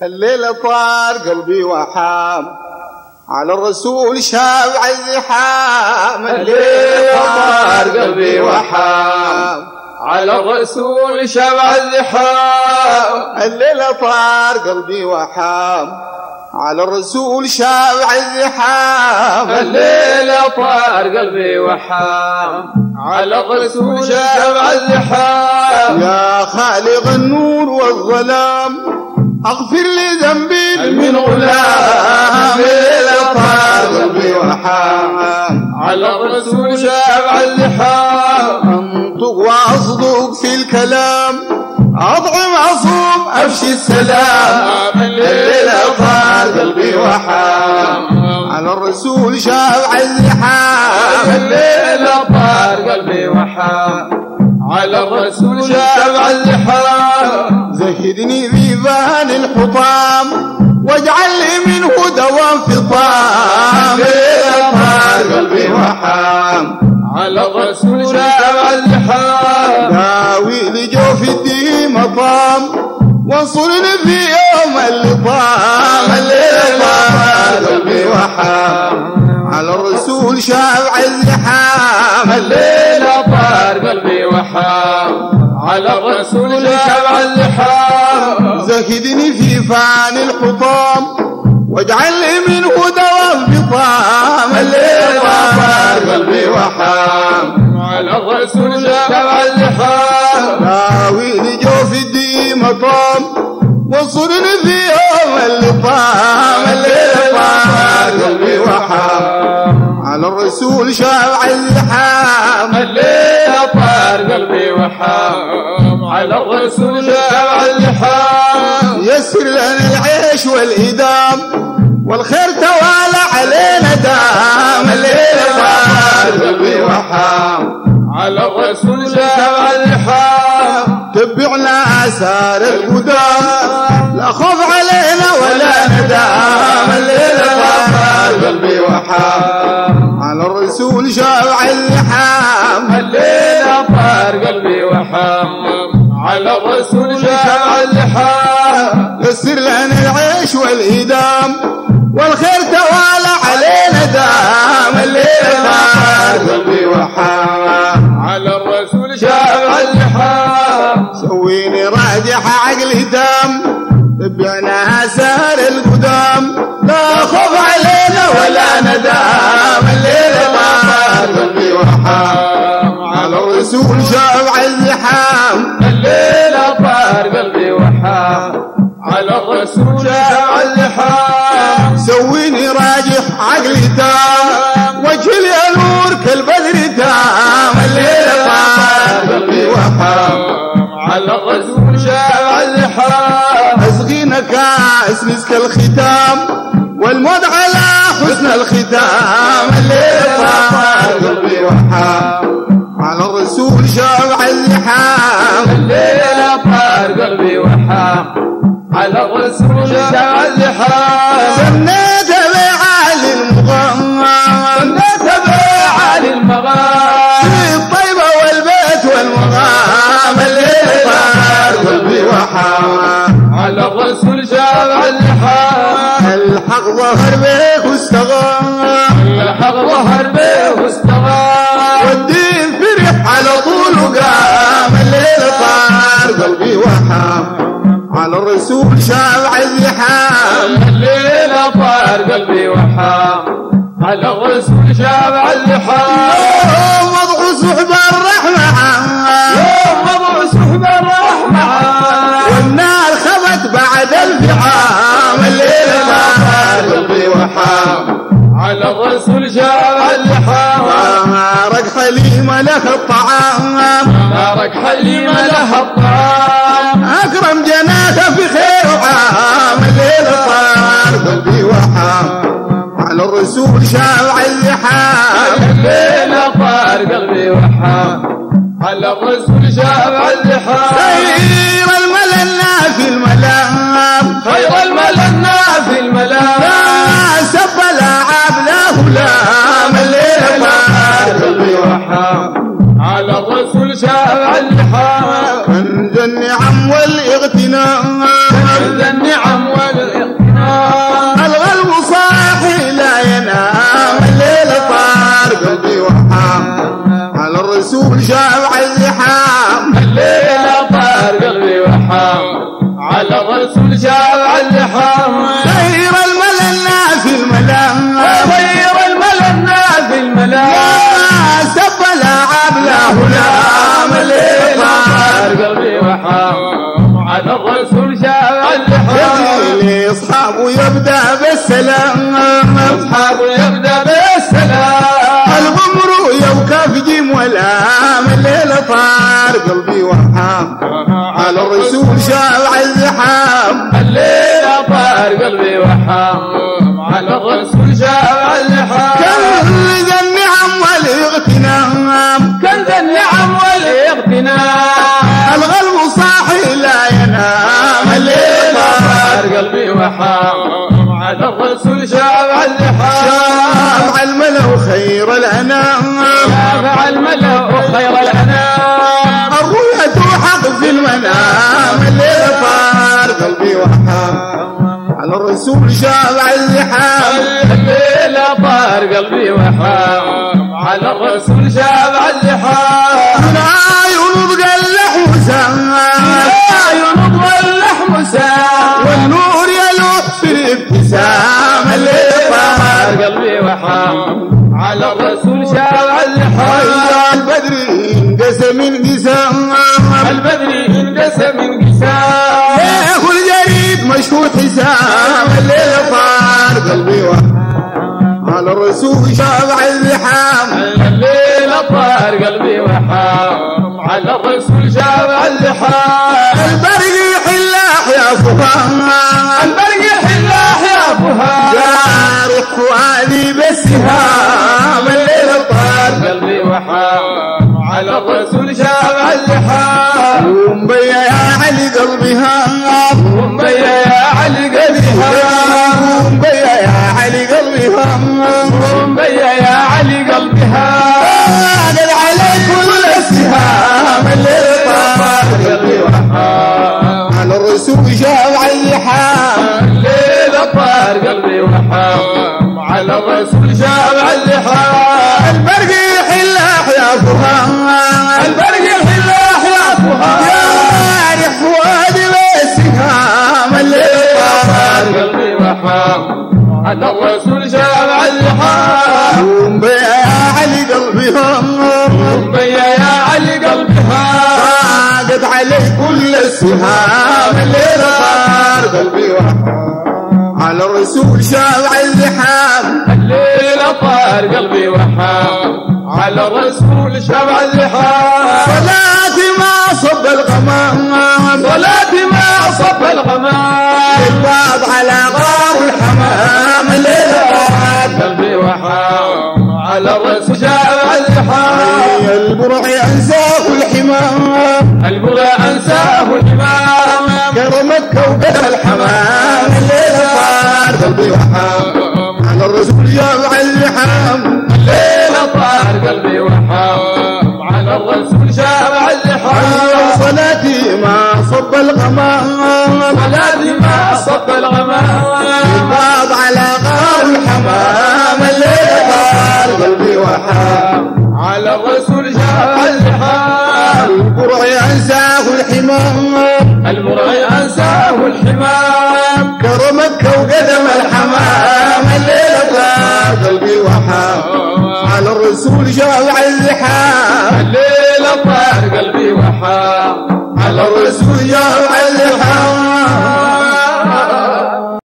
الليلة طار قلبي وحام على الرسول شابع الزحام. الليلة طار قلبي وحام على الرسول شابع الزحام. الليلة طار قلبي وحام على الرسول شابع الزحام. الليلة طار قلبي وحام على الرسول شابع الزحام. يا خالق النور والظلام اغفر لي ذنبي من غلام. الليلة طار قلبي وحام على الرسول شابع الزحام. انطق واصدق في الكلام اطعم اصوم افشي السلام. الليلة طار قلبي وحام على الرسول شابع الزحام. الليلة طار قلبي وحام على الرسول شابع الزحام. زهدني ذيبان الحطام واجعل لي منه دوام فطام. الليلة طار قلبي وحام على الرسول شابع الزحام. داوي لجوف الدين مطام وانصرني في يوم اللطام. الليلة طار قلبي وحام على الرسول شابع الزحام. الليلة طار قلبي وحام على الرسول شابع الزحام. زهدني في فان الحطام واجعل لي منه دوام فطام. الليلة طار قلبي وحام على الرسول شابع الزحام. داوي لجوف الدين مطام وانصرني في يوم اللطام. الليلة طار قلبي وحام على الرسول شابع الزحام. الليلة طار قلبي وحام على الرسول شابع الزحام. يسر لنا العيش والإدام والخير توالى علينا دام. الليلة طار قلبي وحام على الرسول شابع الزحام. تبعنا آثار القدام لا خوف علينا ولا ندام. الليلة طار قلبي وحام على الرسول شابع الزحام. الليلة طار قلبي وحام على الرسول شابع الزحام. يسر لنا العيش والإدام والخير توالى علينا دام. الليلة طار قلبي وحام على الرسول شابع الزحام. سويني راجح عقلي دام تبعنا آثار القدام لا خوف علينا ولا ندام. الليلة طار قلبي وحام على الرسول شابع الزحام. الليلة طار قلبي وحام على الرسول شابع الزحام. سويني راجح عقلي تام وجهي نور كالبدر تام. الليلة طار قلبي وحام على الرسول شابع الزحام. أسقينا كاس مسك الختام والموت على حسن الختام. الليلة طار قلبي وحام على الرسول شابع الزحام. الليلة طار قلبي وحام على الرسول شابع الزحام. سنيت بعالي المغام سنيت بعالي المغام في الطيبة والبيت والمغام. الليلة طار قلبي وحام على الرسول شابع الزحام. الحق ظهر بيك واستغام الحق ظهر بيه واستغام. والدين فرح على طول وقام. الليلة طار قلبي وحام على الرسول شابع الزحام. الليلة طار قلبي وحام على الرسول شابع الزحام. يوم وضع سحب الرحمة يوم وضع سحب الرحمة والنار خبت بعد الفعام. الليلة طار قلبي وحام على الرسول شابع الزحام. نارك حليمة لك الطعام نارك حليمة لها الطعام. أكرم جناك في خير وعام. الليلة طار قلبي وحام على الرسول شابع الزحام. الليلة طار قلبي وحام على الرسول شابع الزحام. خير الملنا في الملام خير الملنا في الملام. لا سب الأعاب لا غلام. الليلة طار قلبي وحام على الرسول شابع الزحام. كنز النعم والاغتنام كنز النعم اصحاب ويبدا بالسلام اصحاب يبدا بالسلام الغمر يوكف جيم والام الليل طار قلبي وحام على الرسول شارع الزحام الليل طار قلبي وحام على الرسول شارع الزحام كنز النعم والاغتنام كنز النعم والاغتنام القلب صاحي لا ينام الليل طار قلبي وحام على الرسول شارع الزحام شافع الملأ خير الانام شافع الملأ خير الانام الرؤية حق في المنام الليل طار قلبي وحام على الرسول شافع الزحام الليل طار قلبي وحام على الرسول شافع الزحام من عيون تقلح وسام عيون واللحم سام والنور يلوح في الابتسام الليل طار قلبي وحام على الرسول شافع الزحام البدر انقسم انقسام البدر انقسم انقسام شيخ الجريد مشهور حسام الليل طار قلبي وحام على الرسول شافع الزحام الليل طار قلبي وحام على الرسول شافع الزحام البرق يحلاح يا فهام البرق حلاح يا فهام جارح فؤادي بالسهام الليل طار قلبي وحام على الرسول شافع الزحام ومبيا يا علي قلبي هام ومبيا يا علي قلبي هام ومبيا يا علي قلبي هام ومبيا يا علي قلبي هام قال عليك كل السهام الليل طار قلبي وحام على الرسول شافع الزحام الليل طار قلبي وحام على الرسول شافع الزحام البرق يحلاح يا فهام البرق حلاح يا فهام جارح فؤادي بالسهام الليل طار قلبي وحام على الرسول شافع الزحام ومبيا يا علي قلبي هام ومبيا يا علي قلبي هام قد علي كل السهام الليل طار قلبي وحام على الرسول شافع الزحام الليل طار قلبي وحام على الرسول شافع الزحام صلاتي ما صب الغمام صلاتي ما صب الغمام الباب على غار الحمام الليل طار قلبي وحام على الرسول شافع الزحام البرع انساه الحمام البغى انساه الامام كرمك وقدر الحمام الليل طار قلبي وحام على الرسول شافع الزحام الليل طار قلبي وحام على الرسول شافع الزحام صلاتي ما صب الغمام صلاتي ما صب الغمام الباب على غار الحمام الليل طار قلبي وحام على الرسول شافع الزحام البرع انساه الحمام المرعي انساه الحمام كرمك وقدم الحمام الليل طار قلبي وحام على الرسول شافع الزحام الليل طار قلبي وحام على الرسول شافع